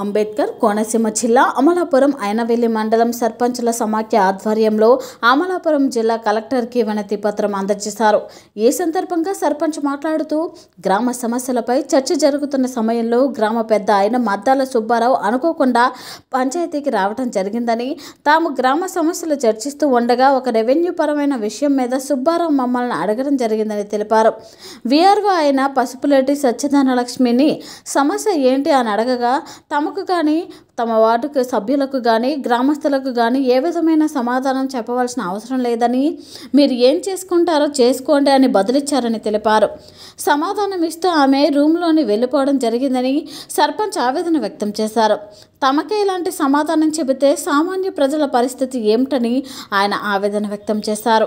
అంబేద్కర్ కోనసీమ జిల్లా అమలాపురం అయినవెల్లి మండలం సర్పంచుల సమాఖ్య ఆధ్వర్యంలో అమలాపురం జిల్లా కలెక్టర్కి వినతి పత్రం అందజేశారు. ఈ సందర్భంగా సర్పంచ్ మాట్లాడుతూ గ్రామ సమస్యలపై చర్చ జరుగుతున్న సమయంలో గ్రామ పెద్ద అయిన మద్దాల సుబ్బారావు అనుకోకుండా పంచాయతీకి రావడం జరిగిందని, తాము గ్రామ సమస్యలు చర్చిస్తూ ఉండగా ఒక రెవెన్యూ పరమైన విషయం మీద సుబ్బారావు మమ్మల్ని అడగడం జరిగిందని తెలిపారు. వీఆర్ఓ అయిన పసుపులేటి సత్యధనలక్ష్మిని సమస్య ఏంటి అని అడగగా తమకు కానీ తమ వార్డు సభ్యులకు కానీ గ్రామస్తులకు కానీ ఏ విధమైన సమాధానం చెప్పవలసిన అవసరం లేదని, మీరు ఏం చేసుకుంటారో చేసుకోండి అని బదులిచ్చారని తెలిపారు. సమాధానం ఇస్తూ ఆమె రూమ్లోని వెళ్ళిపోవడం జరిగిందని సర్పంచ్ ఆవేదన వ్యక్తం చేశారు. తమకే ఇలాంటి సమాధానం చెబితే సామాన్య ప్రజల పరిస్థితి ఏమిటని ఆయన ఆవేదన వ్యక్తం చేశారు.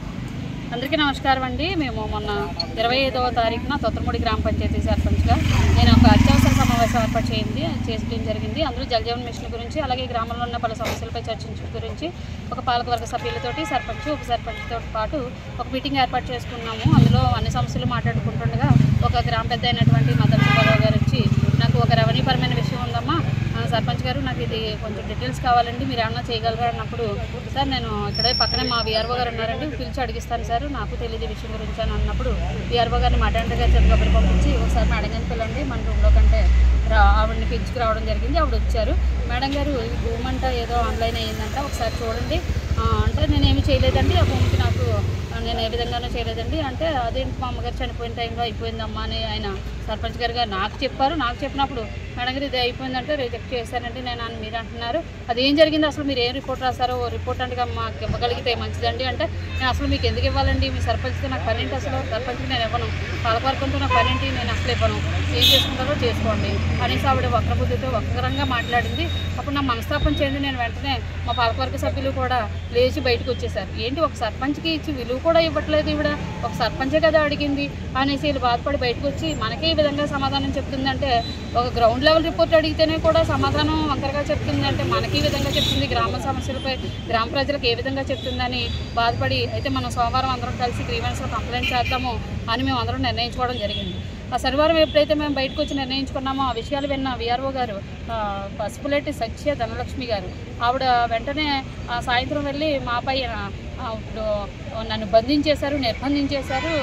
అందరికీ నమస్కారం అండి. మేము మొన్న 25వ తారీఖున తొత్తరమూడి గ్రామ పంచాయతీ సర్పంచ్గా నేను ఒక అత్యవసర సమావేశం ఏర్పాటు చేయడం జరిగింది. అందులో జలజీవన్ మిషన్ గురించి, అలాగే గ్రామంలో ఉన్న పలు సమస్యలపై చర్చించడం గురించి ఒక పాలకవర్గ సభ్యులతోటి సర్పంచ్ ఉప సర్పంచ్తో పాటు ఒక మీటింగ్ ఏర్పాటు చేసుకున్నాము. అందులో అన్ని సమస్యలు మాట్లాడుకుంటుండగా ఒక గ్రామ పెద్ద అయినటువంటి మదన్ సుబ్బారావు గారు వచ్చి, నాకు ఒక రెవెన్యూ పరమైన విషయం ఉందమ్మా సర్పంచ్ గారు, నాకు ఇది కొంచెం డీటెయిల్స్ కావాలండి, మీరు ఏమన్నా చేయగలరా అన్నప్పుడు, సార్ నేను ఇక్కడే పక్కనే మా వీఆర్ఓ గారు ఉన్నారండి, పిలిచి అడిగిస్తాను సార్, నాకు తెలియదు ఈ విషయం గురించి అని అన్నప్పుడు వీఆర్ఓ గారిని మడంట గారి చేతి కబురు పంపించి ఒకసారి మేడం గారిని పిల్లండి మన రూమ్లో కంటే ఆవిడని పిలుచుకురావడం జరిగింది. ఆవిడ వచ్చారు. మేడం గారు ఈ భూమి అంట ఏదో ఆన్లైన్ అయ్యిందంట, ఒకసారి చూడండి అంటే నేనేమి చేయలేదండి, ఆ భూమికి నాకు నేను ఏ విధంగానూ చేయలేదండి అంటే, అదేంటి మా అమ్మగారు చనిపోయిన టైంలో అయిపోయిందమ్మా అని ఆయన సర్పంచ్ గారు నాకు చెప్పారు. నాకు చెప్పినప్పుడు మేడం గారు ఇది అయిపోయిందంటే రిజెక్ట్ చేశానండి నేను అని మీరు అంటున్నారు, అది ఏం జరిగింది అసలు, మీరు ఏం రిపోర్ట్ రాస్తారో రిపోర్ట్ అంటే మాకు ఇవ్వగలిగితే మంచిదండి అంటే, నేను అసలు మీకు ఎందుకు ఇవ్వాలండి, మీ సర్పంచ్తో నాకు పనేంటి, అసలు సర్పంచ్కి నేను ఇవ్వను, పాలకవర్గంతో నాకు పనేంటి, నేను అసలు ఇవ్వను, ఏం చేసుకుంటారో చేసుకోండి అనేసి ఆవిడ వక్రబుద్ధితో వక్రంగా మాట్లాడింది. అప్పుడు నా మనస్తాపం చెంది నేను వెంటనే మా పాలకవర్గ సభ్యులు కూడా లేచి బయటకు వచ్చేసారు. ఏంటి ఒక సర్పంచ్కి ఇచ్చి విలువ కూడా ఇవ్వట్లేదు ఈవిడ, ఒక సర్పంచే కదా అడిగింది అనేసి వీళ్ళు బాధపడి బయటకు వచ్చి మనకే ఈ విధంగా సమాధానం చెప్తుందంటే, ఒక గ్రౌండ్ లెవెల్ రిపోర్ట్ అడిగితేనే కూడా సమాధానం వంకరగా చెప్తుందంటే మనకి ఈ విధంగా చెప్తుంది, గ్రామ సమస్యలపై గ్రామ ప్రజలకు ఏ విధంగా చెప్తుందని బాధపడి, అయితే మనం సోమవారం అందరం కలిసి గ్రీవెన్స్లో కంప్లైంట్ చేద్దాము అని మేము అందరం నిర్ణయించుకోవడం జరిగింది. ఆ శనివారం ఎప్పుడైతే మేము బయటకు వచ్చి నిర్ణయించుకున్నామో ఆ విషయాలు విన్న వీఆర్ఓ గారు పసుపులేటి సత్యధనలక్ష్మి గారు ఆవిడ వెంటనే సాయంత్రం వెళ్ళి మాపై ఇప్పుడు నన్ను బంధించేశారు, నిర్బంధించేశారు.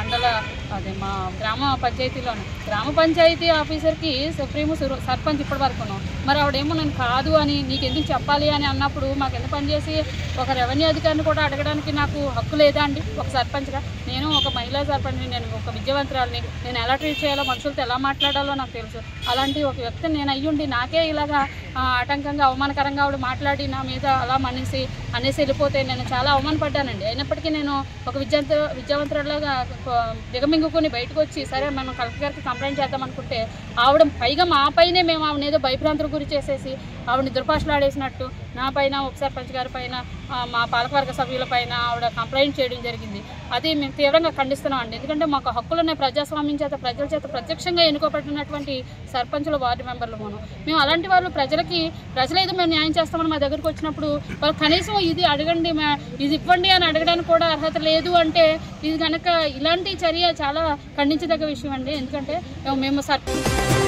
అదే మా గ్రామ పంచాయతీలోనే గ్రామ పంచాయతీ ఆఫీసర్కి సుప్రీము సర్పంచ్ ఇప్పటి వరకును, మరి ఆవిడేమో నన్ను కాదు అని నీకు ఎందుకు చెప్పాలి అని అన్నప్పుడు మాకు ఎందుకు పనిచేసి ఒక రెవెన్యూ అధికారిని కూడా అడగడానికి నాకు హక్కు లేదా అండి? ఒక సర్పంచ్గా నేను ఒక మహిళా సర్పంచ్ని, నేను ఒక విద్యావంతురాలని, నేను ఎలా ట్రీట్ చేయాలో, మనుషులతో ఎలా మాట్లాడాలో నాకు తెలుసు. అలాంటి ఒక వ్యక్తిని నేను అయ్యుండి నాకే ఇలాగా ఆటంకంగా అవమానకరంగా ఆవిడ మాట్లాడి నా మీద అలా అనేసి వెళ్ళిపోతే నేను చాలా అవమానపడ్డానండి. అయినప్పటికీ నేను ఒక విద్యావంతురాలుగా దిగమింగుకొని బయటకు వచ్చి సరే మనం కలెక్టర్ గారికి కంప్లైంట్ చేద్దాం అనుకుంటే, ఆవిడ పైగా మా పైనే మేము ఆవిడ ఏదో భయభ్రాంతులకు గురి చేసేసి ఆవిడని దుర్భాషలాడేసినట్టు నా పైన ఉప సర్పంచ్ గారి పైన మా పాలకవర్గ సభ్యుల పైన ఆవిడ కంప్లైంట్ చేయడం జరిగింది. అది మేము తీవ్రంగా ఖండిస్తున్నాం అండి. ఎందుకంటే మాకు హక్కులున్న ప్రజాస్వామ్యం చేత ప్రజల చేత ప్రత్యక్షంగా ఎన్నుకోబడినటువంటి సర్పంచులు వార్డు మెంబర్లు మేము అలాంటి వాళ్ళు ప్రజలేదో మేము న్యాయం చేస్తామని మా దగ్గరకు వచ్చినప్పుడు వాళ్ళు కనీసం ఇది అడగండి, ఇది ఇవ్వండి అని అడగడానికి కూడా అర్హత లేదు అంటే, ఇది కనుక ఇలాంటి చర్య చాలా ఖండించదగ్గ విషయం అండి. ఎందుకంటే మేము